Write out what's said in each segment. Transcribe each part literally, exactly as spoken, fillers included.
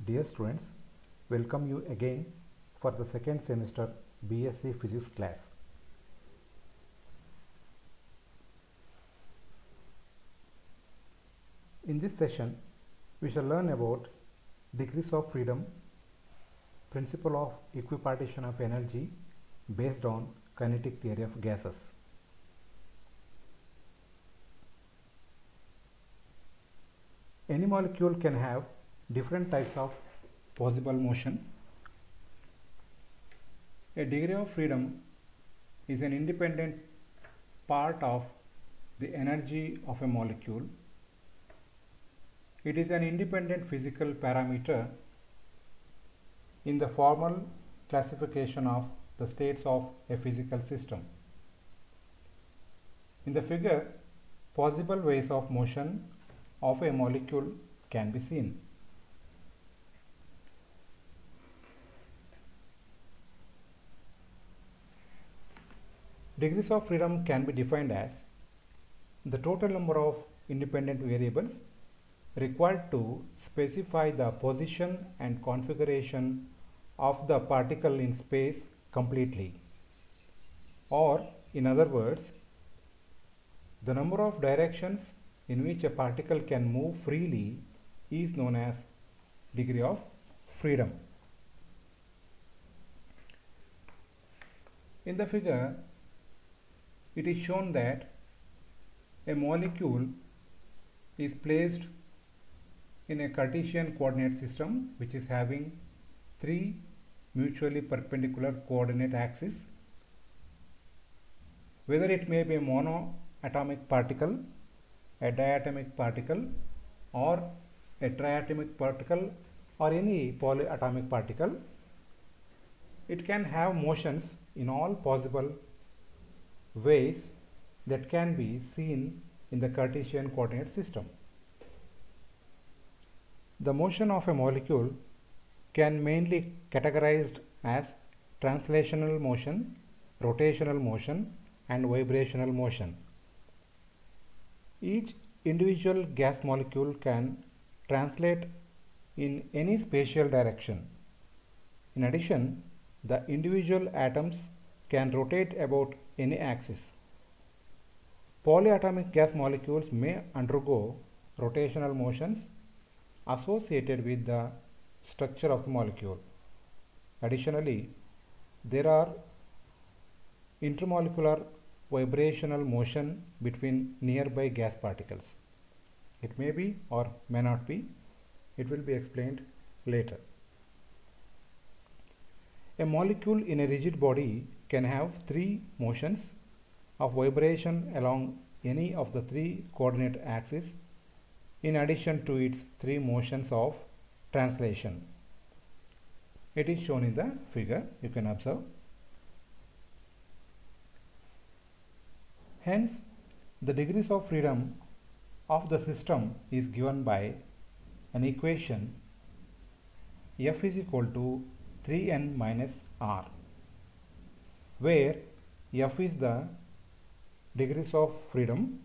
Dear students, welcome you again for the second semester B S c Physics class. In this session, we shall learn about degrees of freedom, principle of equipartition of energy based on kinetic theory of gases. Any molecule can have different types of possible motion. A degree of freedom is an independent part of the energy of a molecule. It is an independent physical parameter in the formal classification of the states of a physical system. In the figure, possible ways of motion of a molecule can be seen. Degrees of freedom can be defined as the total number of independent variables required to specify the position and configuration of the particle in space completely, or in other words, the number of directions in which a particle can move freely is known as degree of freedom. In the figure, it is shown that a molecule is placed in a Cartesian coordinate system which is having three mutually perpendicular coordinate axes. Whether it may be a monoatomic particle, a diatomic particle, or a triatomic particle, or any polyatomic particle, it can have motions in all possible ways that can be seen in the Cartesian coordinate system. The motion of a molecule can mainly categorized as translational motion, rotational motion, and vibrational motion. Each individual gas molecule can translate in any spatial direction. In addition, the individual atoms can rotate about any axis. Polyatomic gas molecules may undergo rotational motions associated with the structure of the molecule. Additionally, there are intermolecular vibrational motion between nearby gas particles. It may be or may not be. It will be explained later. A molecule in a rigid body can have three motions of vibration along any of the three coordinate axes in addition to its three motions of translation. It is shown in the figure, you can observe. Hence, the degrees of freedom of the system is given by an equation F is equal to three n minus r, where F is the degrees of freedom,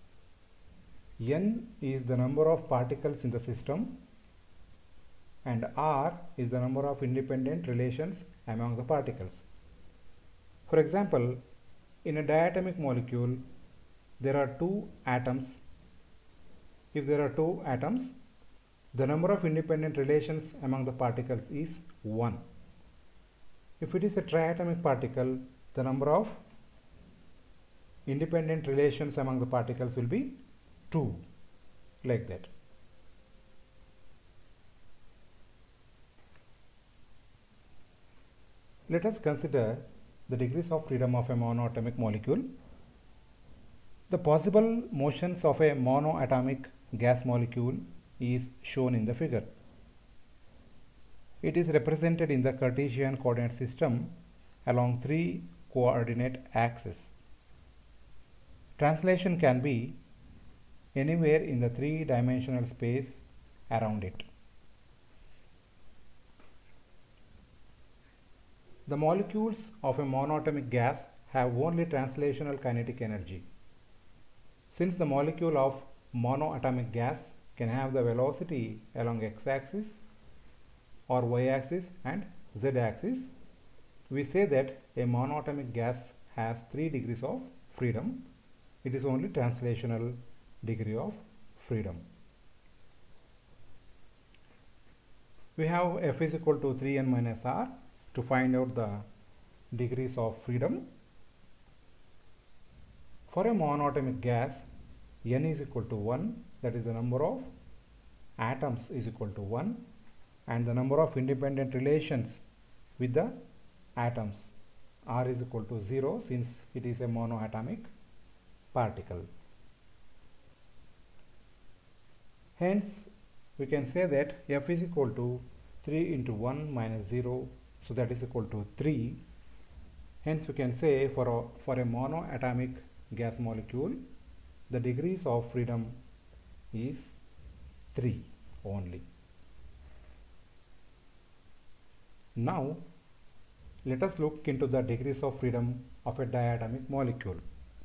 n is the number of particles in the system, and r is the number of independent relations among the particles. For example, in a diatomic molecule, there are two atoms. If there are two atoms, the number of independent relations among the particles is one. If it is a triatomic particle, the number of independent relations among the particles will be two, like that. Let us consider the degrees of freedom of a monoatomic molecule. The possible motions of a monoatomic gas molecule is shown in the figure. It is represented in the Cartesian coordinate system along three coordinate axes. Translation can be anywhere in the three-dimensional space around it. The molecules of a monoatomic gas have only translational kinetic energy. Since the molecule of monoatomic gas can have the velocity along x-axis, or y-axis and z-axis, we say that a monoatomic gas has three degrees of freedom. It is only translational degree of freedom. We have F is equal to three n minus r to find out the degrees of freedom. For a monoatomic gas, n is equal to one, that is the number of atoms is equal to one, and the number of independent relations with the atoms, r is equal to zero, since it is a monoatomic particle. Hence, we can say that F is equal to three into one minus zero, so that is equal to three. Hence, we can say for a, for a monoatomic gas molecule, the degrees of freedom is three only. Now, let us look into the degrees of freedom of a diatomic molecule.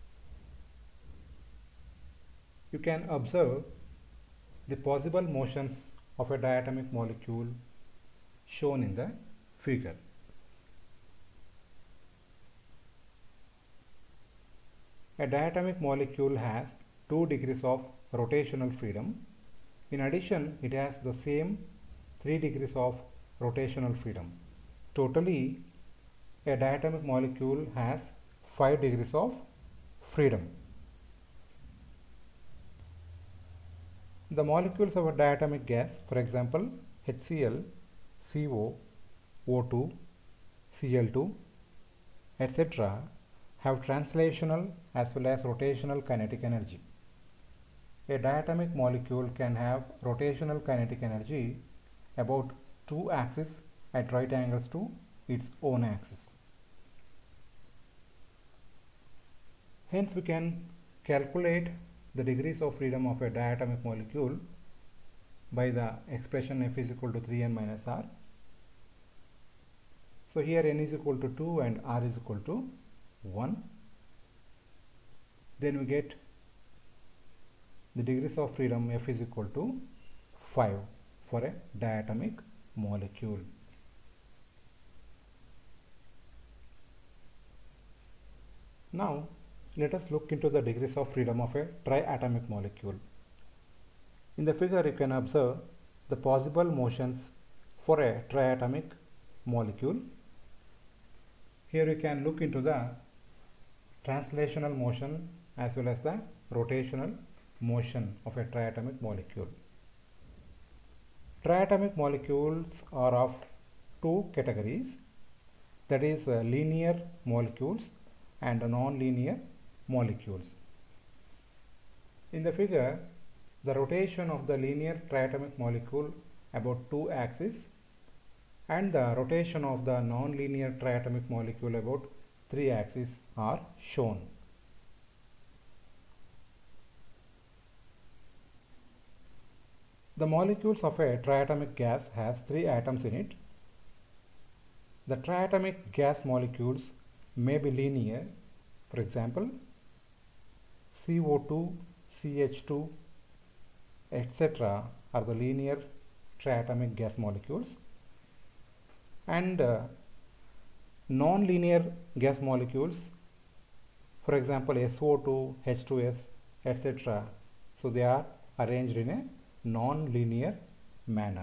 You can observe the possible motions of a diatomic molecule shown in the figure. A diatomic molecule has two degrees of rotational freedom. In addition, it has the same three degrees of rotational freedom. Totally, a diatomic molecule has five degrees of freedom. The molecules of a diatomic gas, for example, HCl, CO, O two, C L two, et cetera, have translational as well as rotational kinetic energy. A diatomic molecule can have rotational kinetic energy about two axes at right angles to its own axis. Hence, we can calculate the degrees of freedom of a diatomic molecule by the expression F is equal to three n minus r. So here n is equal to two and r is equal to one. Then we get the degrees of freedom F is equal to five for a diatomic molecule. Now, let us look into the degrees of freedom of a triatomic molecule. In the figure, you can observe the possible motions for a triatomic molecule. Here you can look into the translational motion as well as the rotational motion of a triatomic molecule. Triatomic molecules are of two categories, that is uh, linear molecules and non-linear molecules. In the figure, the rotation of the linear triatomic molecule about two axes and the rotation of the non-linear triatomic molecule about three axes are shown. The molecules of a triatomic gas has three atoms in it. The triatomic gas molecules may be linear. For example, C O two, C H two, et cetera are the linear triatomic gas molecules, and uh, non-linear gas molecules, for example S O two, H two S, et cetera. So they are arranged in a non-linear manner.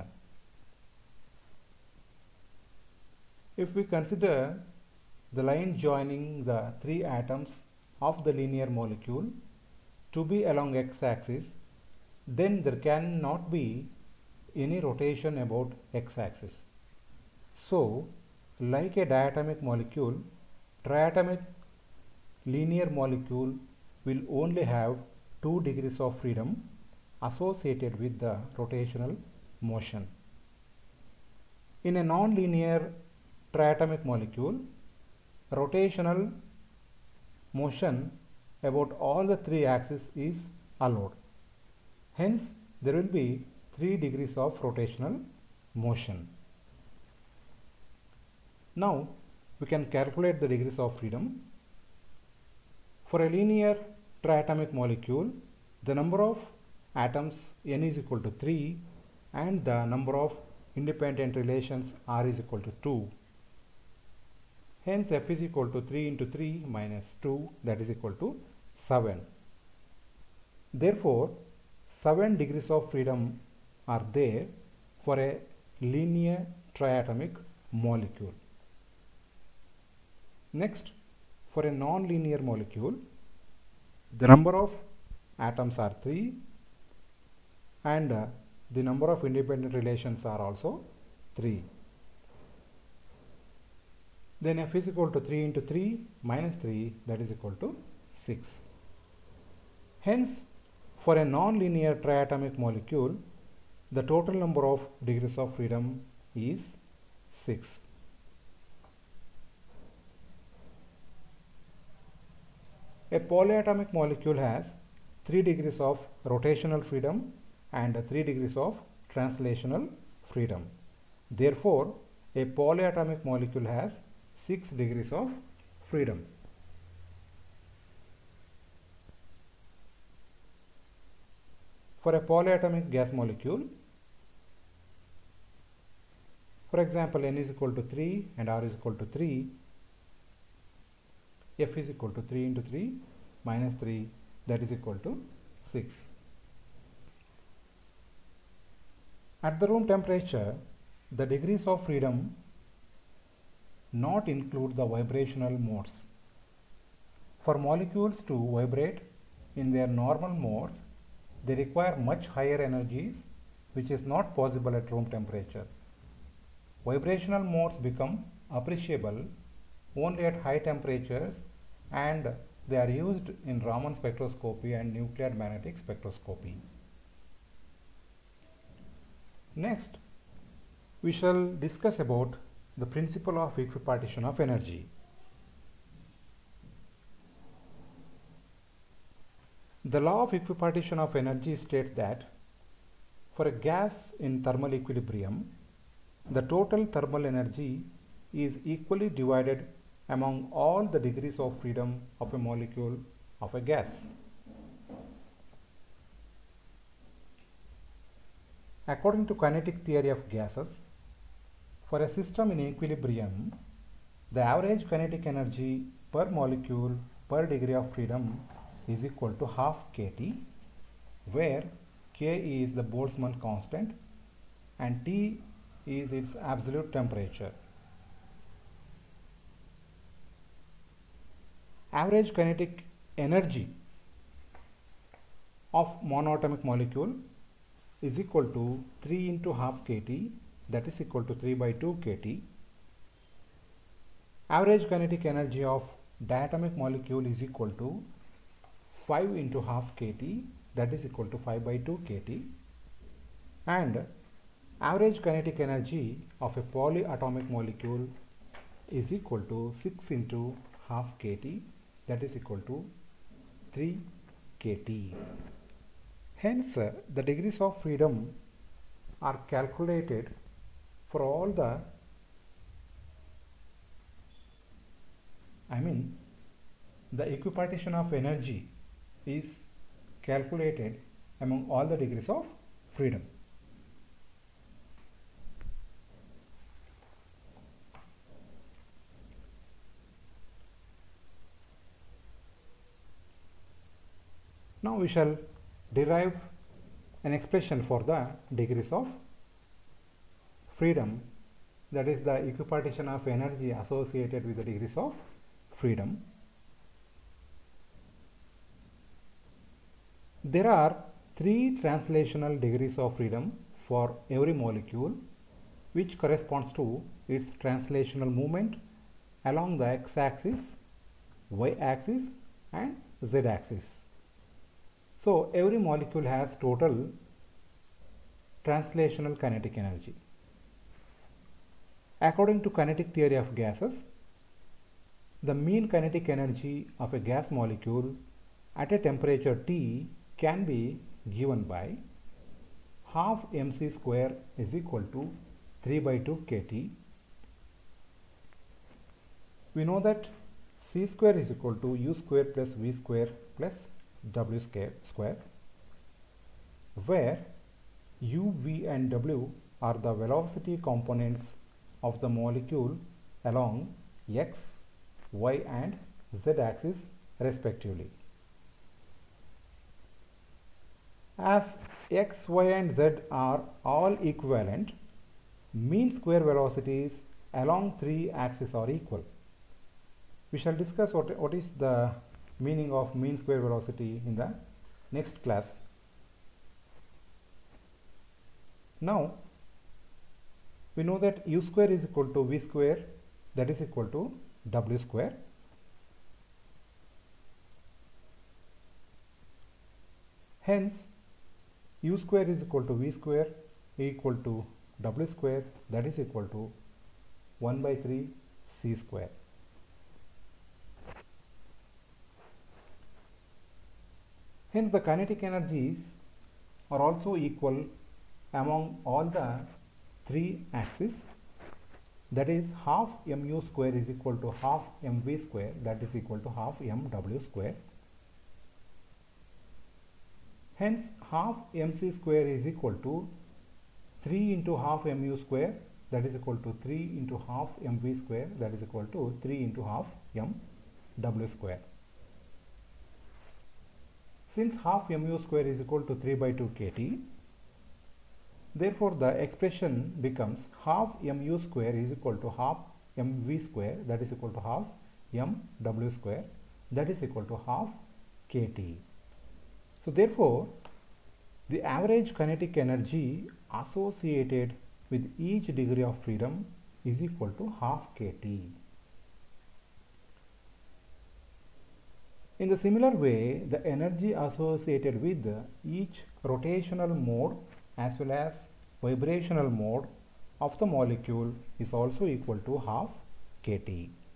If we consider the line joining the three atoms of the linear molecule to be along x-axis, then there cannot be any rotation about x-axis. So, like a diatomic molecule, triatomic linear molecule will only have two degrees of freedom associated with the rotational motion. In a non-linear triatomic molecule, rotational motion about all the three axes is allowed. Hence, there will be three degrees of rotational motion. Now, we can calculate the degrees of freedom. For a linear triatomic molecule, the number of atoms n is equal to three and the number of independent relations R is equal to two. Hence F is equal to three into three minus two, that is equal to seven. Therefore, seven degrees of freedom are there for a linear triatomic molecule. Next, for a non-linear molecule, the number of atoms are three and uh, the number of independent relations are also three. Then F is equal to three into three minus three, that is equal to six. Hence, for a non-linear triatomic molecule, the total number of degrees of freedom is six. A polyatomic molecule has three degrees of rotational freedom and three degrees of translational freedom. Therefore, a polyatomic molecule has six degrees of freedom. For a polyatomic gas molecule, for example, N is equal to three and R is equal to three, F is equal to three into three minus three, that is equal to six. At the room temperature, the degrees of freedom not include the vibrational modes. For molecules to vibrate in their normal modes, they require much higher energies, which is not possible at room temperature. Vibrational modes become appreciable only at high temperatures, and they are used in Raman spectroscopy and nuclear magnetic spectroscopy. Next, we shall discuss about the principle of equipartition of energy. The law of equipartition of energy states that for a gas in thermal equilibrium, the total thermal energy is equally divided among all the degrees of freedom of a molecule of a gas. According to kinetic theory of gases, for a system in equilibrium, the average kinetic energy per molecule per degree of freedom is equal to half kT, where K is the Boltzmann constant and T is its absolute temperature. Average kinetic energy of monoatomic molecule is equal to three into half kT, that is equal to three by two kT. Average kinetic energy of diatomic molecule is equal to five into half kT, that is equal to five by two kT. And average kinetic energy of a polyatomic molecule is equal to six into half kT, that is equal to three kT. Hence, uh, the degrees of freedom are calculated for all the, I mean, the equipartition of energy is calculated among all the degrees of freedom. Now we shall derive an expression for the degrees of freedom, that is the equipartition of energy associated with the degrees of freedom. There are three translational degrees of freedom for every molecule, which corresponds to its translational moment along the x-axis, y-axis and z-axis. So every molecule has total translational kinetic energy. According to kinetic theory of gases, the mean kinetic energy of a gas molecule at a temperature T can be given by half mc square is equal to three by two kT. We know that c square is equal to u square plus v square plus w square, where u, v and w are the velocity components of the molecule along x, y and z axis respectively. As x, y and z are all equivalent, mean square velocities along three axes are equal. We shall discuss what, what is the meaning of mean square velocity in the next class. Now we know that u square is equal to v square, that is equal to w square. Hence u square is equal to v square equal to w square, that is equal to one by three c square. Hence the kinetic energies are also equal among all the three axes, that is half mu square is equal to half mv square, that is equal to half mw square. Hence half mc square is equal to three into half mu square, that is equal to three into half mv square, that is equal to three into half mw square. Since half mu square is equal to three by two kT, therefore the expression becomes half mu square is equal to half mv square, that is equal to half mw square, that is equal to half kT. So therefore the average kinetic energy associated with each degree of freedom is equal to half kT. In the similar way, the energy associated with each rotational mode as well as vibrational mode of the molecule is also equal to half kT.